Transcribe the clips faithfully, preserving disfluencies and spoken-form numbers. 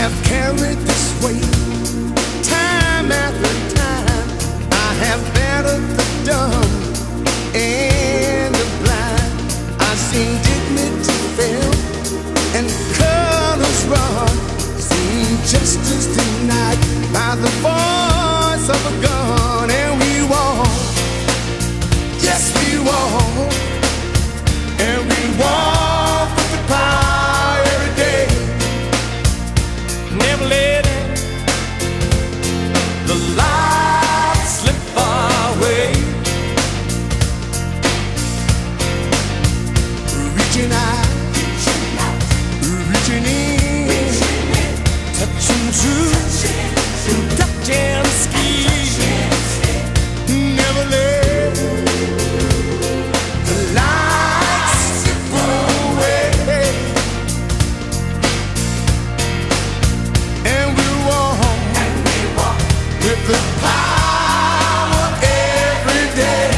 have carried this weight time after time. I have battered the dumb and the blind. I've seen dignity fail and colors run. Seen justice denied by the voice of a gun. And we walk, yes we walk, and we walk with the power every day. Never letting the light slip away. Reaching out, reaching in, touching truth, touching skin. Never let the light slip away. And we walk with the power every day.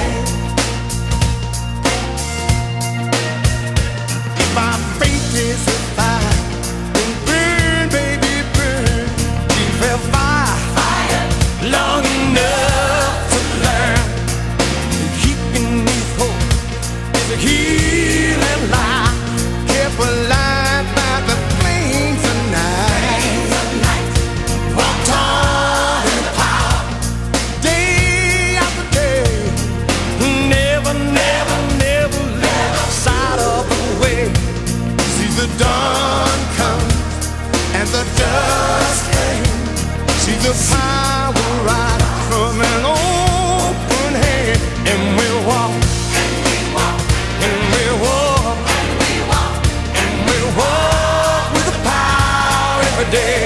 If our faith is a fire, then burn, baby, burn. Keep a fire, fire long enough to learn. Keeping these hope is a healing light. Kept alive by the flames of night. Walked on in power, day after day. Never, never, never left side of the way. See the dawn comes and the dusk fades. See the power right from an open hand. And we walk, and we walk, and we walk, and we walk, and we walk with the power every day.